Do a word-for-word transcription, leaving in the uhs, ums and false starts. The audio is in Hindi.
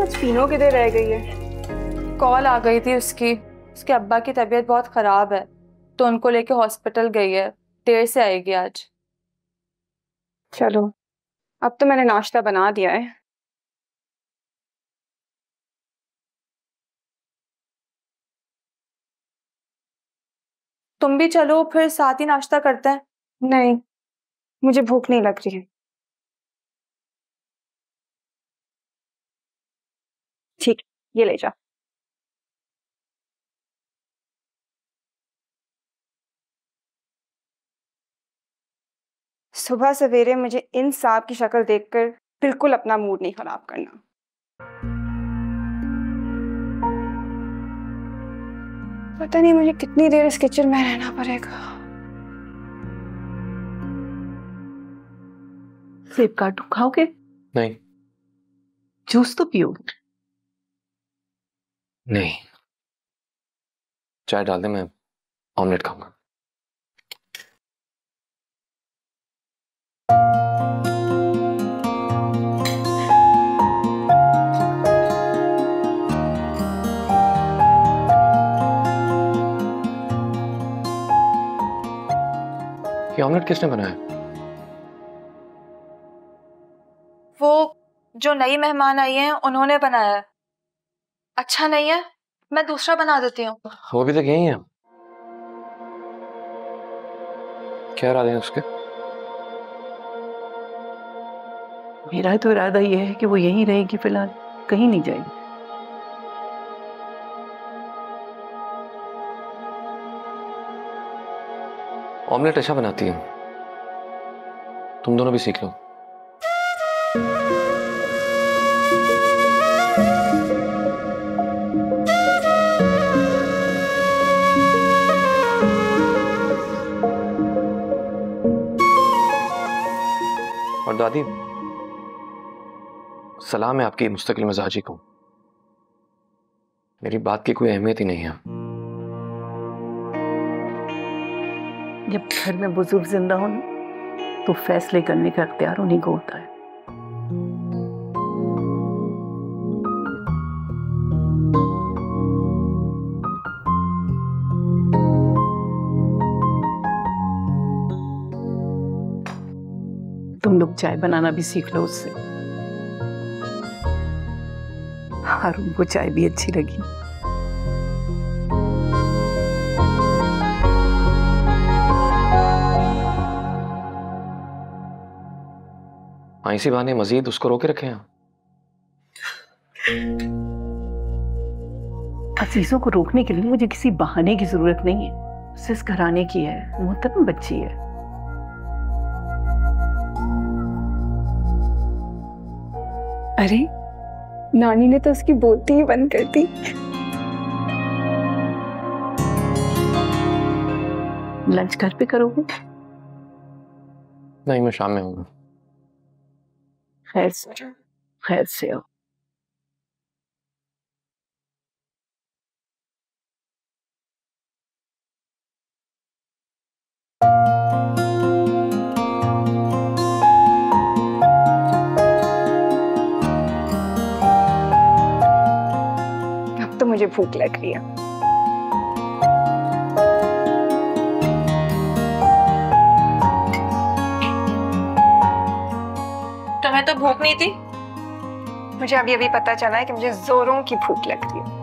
आज तीनों किधर रह गई है? कॉल आ गई थी उसकी, उसके अब्बा की तबीयत बहुत खराब है तो उनको लेके हॉस्पिटल गई है, देर से आएगी आज। चलो अब तो मैंने नाश्ता बना दिया है। तुम भी चलो फिर साथ ही नाश्ता करते हैं। नहीं, मुझे भूख नहीं लग रही है। ठीक, ये ले जा। सुबह सवेरे मुझे इन सांप की शक्ल देखकर बिल्कुल अपना मूड नहीं खराब करना। पता नहीं मुझे कितनी देर इस किचन में रहना पड़ेगा। सेब काटू खाओगे? नहीं। जूस तो पियोगे? नहीं। चाय डाल दे, मैं ऑमलेट खाऊंगा। ये ऑमलेट किसने बनाया? वो जो नई मेहमान आई हैं उन्होंने बनाया है। अच्छा नहीं है, मैं दूसरा बना देती हूँ। वो भी तो यही है। क्या इरादे हैं उसके? मेरा तो इरादा ये है कि वो यहीं रहेगी फिलहाल, कहीं नहीं जाएगी। ऑमलेट अच्छा बनाती है, तुम दोनों भी सीख लो। और दादी, सलाम है आपकी मुस्तकिल मिजाजी को, मेरी बात की कोई अहमियत ही नहीं है। जब घर में बुजुर्ग जिंदा हो तो फैसले करने का अख्तियार उन्हीं को होता है। तुम लोग चाय बनाना भी सीख लो उससे। हारून को चाय भी अच्छी लगी। इसी बहाने मजीद उसको रोके रखे हैं। अजीजों को रोकने के लिए मुझे किसी बहाने की जरूरत नहीं है। सिस घराने की है, मोहतरम बच्ची है। अरे नानी ने तो उसकी बोलती ही बंद कर दी। लंच घर पे करोगे? नहीं, मैं शाम में हूँ। खैर से खैर से आओ। अब तो मुझे भूख लग रही है। तुम्हें तो भूख नहीं थी? मुझे अभी अभी पता चला है कि मुझे जोरों की भूख लग रही है।